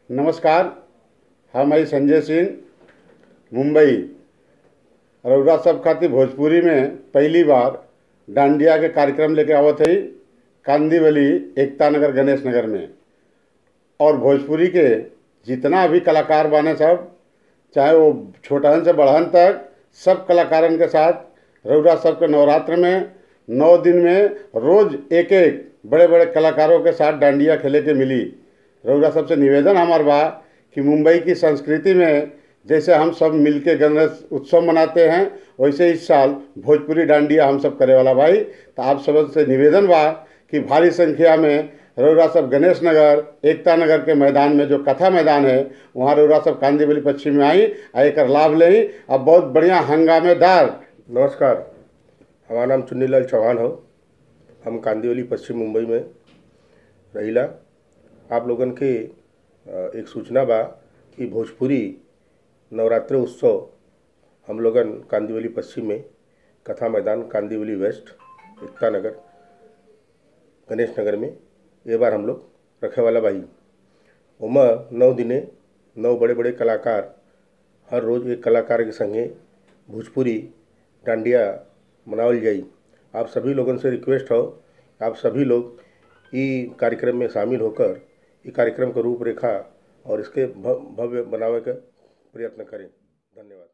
नमस्कार। हम आई संजय सिंह मुंबई रउरा सब खातिर भोजपुरी में पहली बार डांडिया के कार्यक्रम लेके आवत हई कांदीवली एकता नगर गणेश नगर में। और भोजपुरी के जितना भी कलाकार बाने सब, चाहे वो छोटहन से बड़हन तक, सब कलाकारन के साथ रउरा सब के नवरात्र में 9 दिन में रोज एक एक बड़े बड़े कलाकारों के साथ डांडिया खेले के मिली। रउरा सबसे निवेदन हमार बा कि मुंबई की संस्कृति में जैसे हम सब मिलके गणेश उत्सव मनाते हैं, वैसे इस साल भोजपुरी डांडिया हम सब करे वाला भाई। तो आप सब से निवेदन बा कि भारी संख्या में रउरा सब गणेश नगर एकता नगर के मैदान में, जो कथा मैदान है, वहाँ रउरा सब कांदीवली पश्चिम में आई आ एकर लाभ लें। अब बहुत बढ़िया हंगामेदार। नमस्कार, हमारा नाम चुन्नीलाल चौहान हो। हम कांदीवली पश्चिम मुंबई में रहिला। आप लोगन के एक सूचना बा कि भोजपुरी नवरात्र उत्सव हम लोगन कांदीवली पश्चिम में कथा मैदान, कांदीवली वेस्ट, एकता नगर, गणेश नगर में ये बार हम लोग रखे वाला भाई। उमा 9 दिने 9 बड़े बड़े कलाकार, हर रोज़ एक कलाकार के संगे भोजपुरी डांडिया मनावल जाई। आप सभी लोगों से रिक्वेस्ट हो, आप सभी लोग ये कार्यक्रम में शामिल होकर ये कार्यक्रम का रूपरेखा और इसके भव्य बनावे का प्रयत्न करें। धन्यवाद।